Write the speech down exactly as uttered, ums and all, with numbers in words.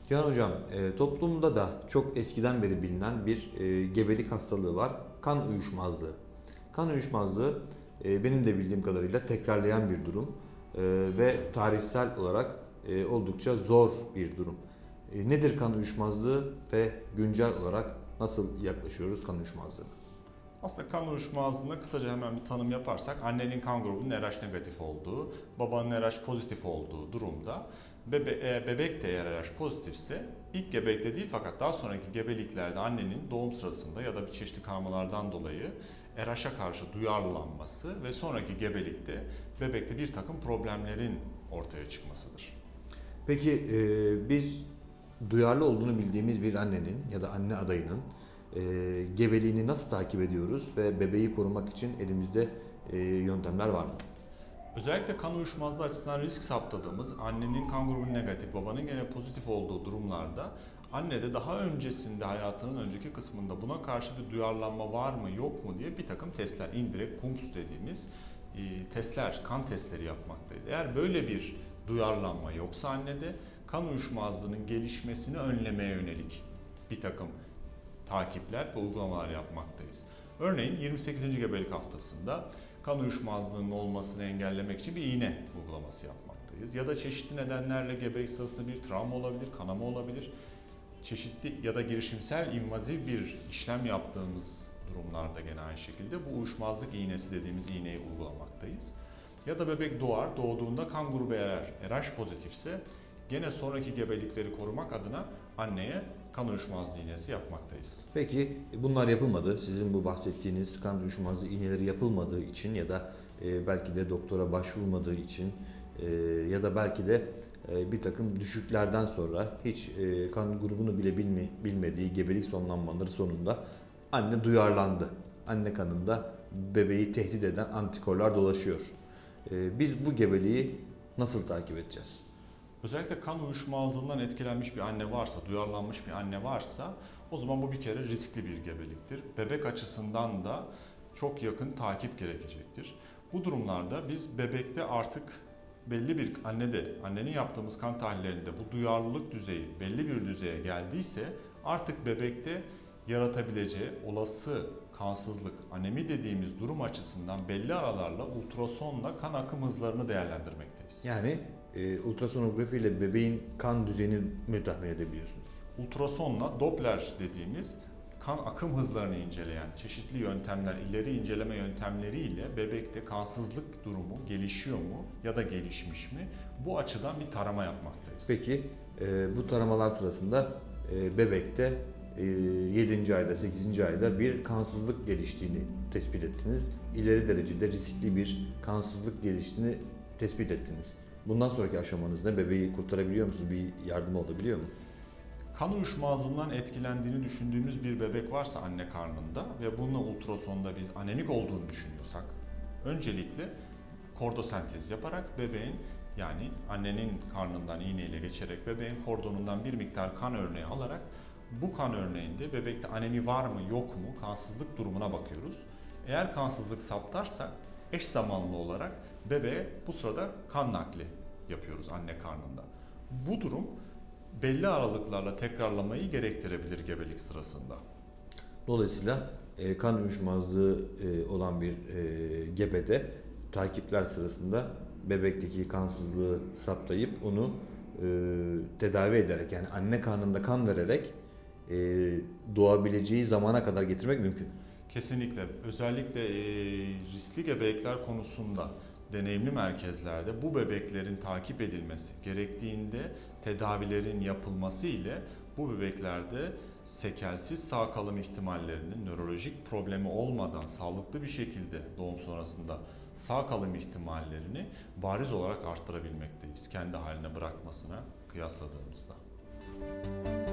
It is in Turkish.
Cihan Hocam, e, toplumda da çok eskiden beri bilinen bir e, gebelik hastalığı var. Kan uyuşmazlığı. Kan uyuşmazlığı e, benim de bildiğim kadarıyla tekrarlayan bir durum e, ve tarihsel olarak e, oldukça zor bir durum. E, nedir kan uyuşmazlığı ve güncel olarak nasıl yaklaşıyoruz kan uyuşmazlığına? Aslında kan uyuşmazlığına kısaca hemen bir tanım yaparsak annenin kan grubunun R H negatif olduğu, babanın R H pozitif olduğu durumda bebe e, bebek de eğer R H pozitifse ilk gebekte değil fakat daha sonraki gebeliklerde annenin doğum sırasında ya da bir çeşitli kanamalardan dolayı R H'a karşı duyarlılanması ve sonraki gebelikte bebekte bir takım problemlerin ortaya çıkmasıdır. Peki e, biz duyarlı olduğunu bildiğimiz bir annenin ya da anne adayının e, gebeliğini nasıl takip ediyoruz ve bebeği korumak için elimizde e, yöntemler var mı? Özellikle kan uyuşmazlığı açısından risk saptadığımız annenin kan grubu negatif, babanın gene pozitif olduğu durumlarda annede daha öncesinde hayatının önceki kısmında buna karşı bir duyarlanma var mı yok mu diye bir takım testler, indirekt Coombs dediğimiz e, testler, kan testleri yapmaktayız. Eğer böyle bir duyarlanma yoksa annede kan uyuşmazlığının gelişmesini önlemeye yönelik bir takım takipler ve uygulamalar yapmaktayız. Örneğin yirmi sekizinci gebelik haftasında kan uyuşmazlığının olmasını engellemek için bir iğne uygulaması yapmaktayız. Ya da çeşitli nedenlerle gebelik sırasında bir travma olabilir, kanama olabilir. Çeşitli ya da girişimsel invaziv bir işlem yaptığımız durumlarda gene aynı şekilde bu uyuşmazlık iğnesi dediğimiz iğneyi uygulamaktayız. Ya da bebek doğar, doğduğunda kan grubu eğer R H pozitifse gene sonraki gebelikleri korumak adına anneye kan uyuşmazlığı iğnesi yapmaktayız. Peki bunlar yapılmadı. Sizin bu bahsettiğiniz kan uyuşmazlığı iğneleri yapılmadığı için ya da e, belki de doktora başvurmadığı için e, ya da belki de e, bir takım düşüklerden sonra hiç e, kan grubunu bile bilme, bilmediği gebelik sonlanmaları sonunda anne duyarlandı. Anne kanında bebeği tehdit eden antikorlar dolaşıyor. E, biz bu gebeliği nasıl takip edeceğiz? Özellikle kan uyuşmazlığından etkilenmiş bir anne varsa, duyarlanmış bir anne varsa o zaman bu bir kere riskli bir gebeliktir. Bebek açısından da çok yakın takip gerekecektir. Bu durumlarda biz bebekte artık belli bir annede, annenin yaptığımız kan tahlillerinde bu duyarlılık düzeyi belli bir düzeye geldiyse artık bebekte yaratabileceği olası kansızlık, anemi dediğimiz durum açısından belli aralarla ultrasonla kan akım hızlarını değerlendirmekteyiz. Yani e, ultrasonografi ile bebeğin kan düzeyini mi tahmin edebiliyorsunuz? Ultrasonla Doppler dediğimiz kan akım hızlarını inceleyen çeşitli yöntemler, ileri inceleme yöntemleriyle bebekte kansızlık durumu gelişiyor mu ya da gelişmiş mi? Bu açıdan bir tarama yapmaktayız. Peki e, bu taramalar sırasında e, bebekte e, yedinci ayda, sekizinci ayda bir kansızlık geliştiğini tespit ettiniz. İleri derecede riskli bir kansızlık geliştiğini tespit ettiniz. Bundan sonraki aşamanız ne? Bebeği kurtarabiliyor musunuz? Bir yardım olabiliyor mu? Kan uyuşmazlığından etkilendiğini düşündüğümüz bir bebek varsa anne karnında ve bununla ultrasonda biz anemik olduğunu düşünüyorsak öncelikle kordosentez yaparak bebeğin yani annenin karnından iğneyle geçerek bebeğin kordonundan bir miktar kan örneği alarak bu kan örneğinde bebekte anemi var mı yok mu kansızlık durumuna bakıyoruz. Eğer kansızlık saptarsak eş zamanlı olarak bebeğe bu sırada kan nakli yapıyoruz anne karnında. Bu durum belli aralıklarla tekrarlamayı gerektirebilir gebelik sırasında. Dolayısıyla e, kan uyuşmazlığı e, olan bir e, gebede takipler sırasında bebekteki kansızlığı saptayıp onu e, tedavi ederek yani anne karnında kan vererek e, doğabileceği zamana kadar getirmek mümkün. Kesinlikle. Özellikle e, riskli gebelikler konusunda deneyimli merkezlerde bu bebeklerin takip edilmesi, gerektiğinde tedavilerin yapılması ile bu bebeklerde sekelsiz sağ kalım ihtimallerinin nörolojik problemi olmadan sağlıklı bir şekilde doğum sonrasında sağ kalım ihtimallerini bariz olarak arttırabilmekteyiz kendi haline bırakmasına kıyasladığımızda.